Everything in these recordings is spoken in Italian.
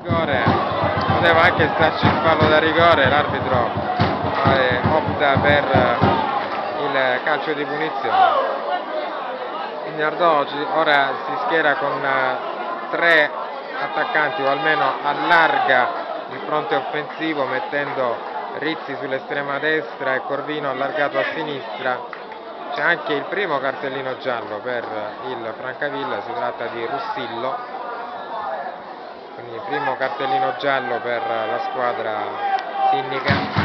rigore, poteva anche starci il fallo da rigore, l'arbitro opta per il calcio di punizione. Il Nardò ora si schiera con 3 attaccanti, o almeno allarga il fronte offensivo mettendo Rizzi sull'estrema destra e Corvino allargato a sinistra. C'è anche il primo cartellino giallo per il Francavilla, si tratta di Russillo, quindi il primo cartellino giallo per la squadra sinnica.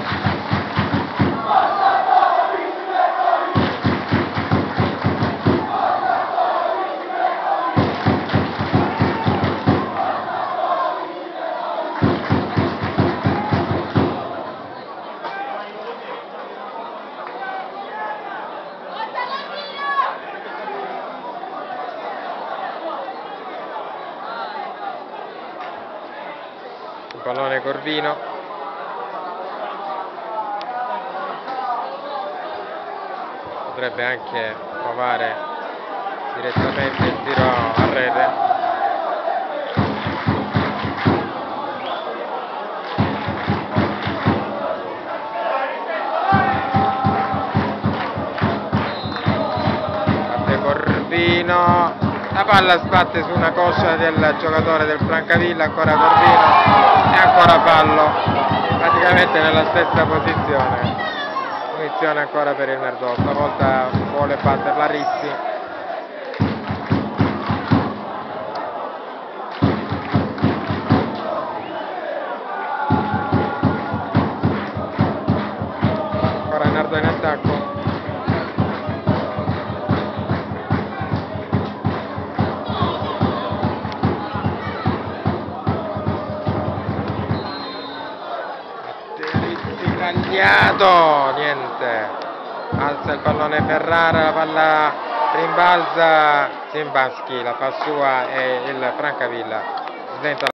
Il pallone Corvino, potrebbe anche provare direttamente il tiro a rete. Parte Corvino, la palla sbatte su una coscia del giocatore del Francavilla, ancora Corvino e ancora fallo, praticamente nella stessa posizione. Punizione ancora per il Nardò, stavolta vuole batterla Rizzi. Ancora il Nardò in attacco. Tagliato, niente, alza il pallone Ferrara, la palla rimbalza, Zimbaschi la fa sua e il Francavilla sventa